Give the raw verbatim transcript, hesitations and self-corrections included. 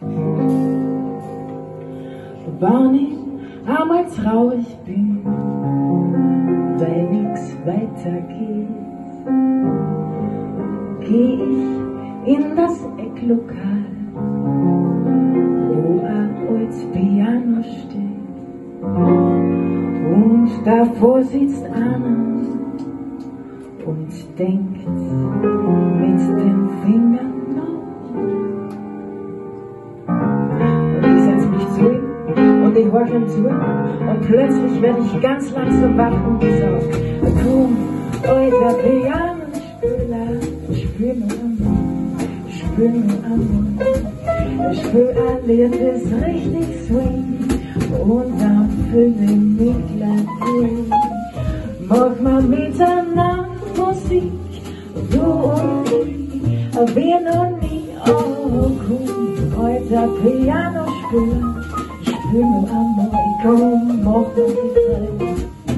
Wann ich einmal traurig bin, weil nix weitergeht, geh ich in das Ecklokal, wo ein altes Piano steht, und davor sitzt einer und denkt mit den Fingern nach. Und ich setz mich zu ihm und ich horch ihm zu, und plötzlich werde ich ganz langsam wach und sagt: Komm, alter Pianospieler, spür nur Amor, spür nur Amor, spür ein Lied, das richtig swing, und dann fühl ich mich gleich durch. Mach mal miteinander Musik, du und ich, wir noch nie. Oh, komm, alter Pianospieler, spür nur Amor, komm, mach mal die Zeit.